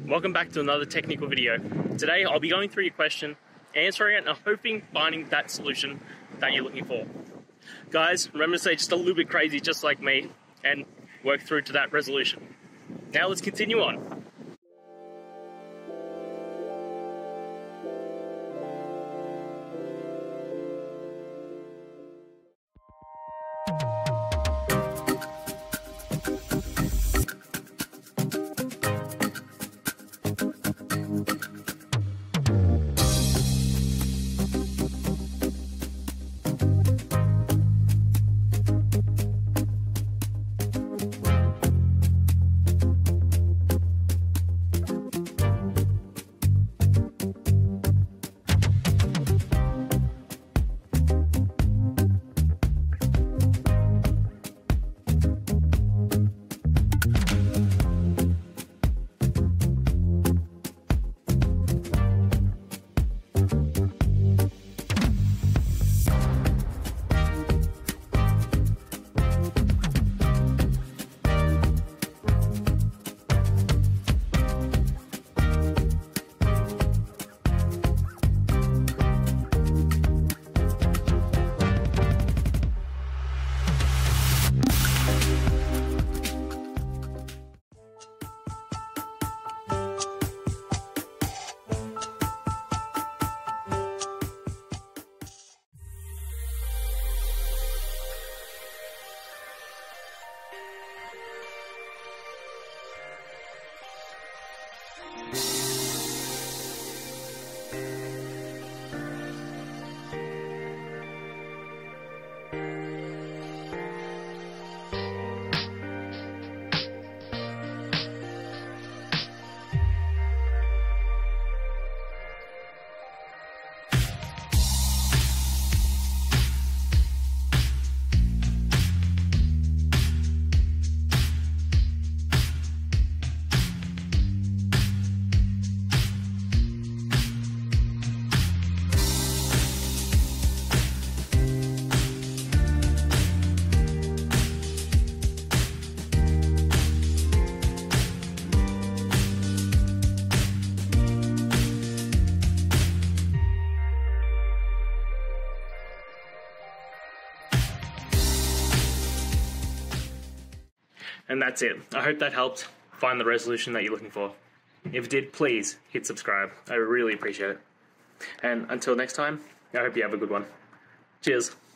Welcome back to another technical video. Today I'll be going through your question, answering it, and hoping finding that solution that you're looking for. Guys, remember to stay just a little bit crazy just like me and work through to that resolution. Now let's continue on. And that's it. I hope that helped find the resolution that you're looking for. If it did, please hit subscribe. I really appreciate it. And until next time, I hope you have a good one. Cheers.